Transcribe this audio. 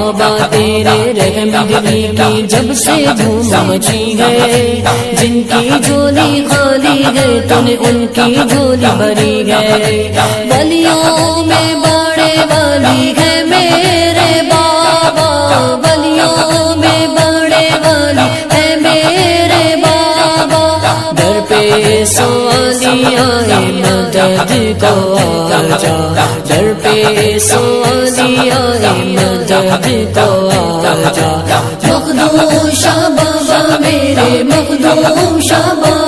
बाबा तेरे रहमदिली की जब से धूम मची है, जिनकी झोली खाली है तूने उनकी झोली भरी है। बलियों में बाड़े वाली है मेरे बाबा, बलियों में बाड़े वाली है मेरे बाबा। दर पे सोनी आए मदद को आजा, दर पे सोनी आए मदद को आजा। मखदूम शाह बाबा मेरे मखदूम शाह बाबा।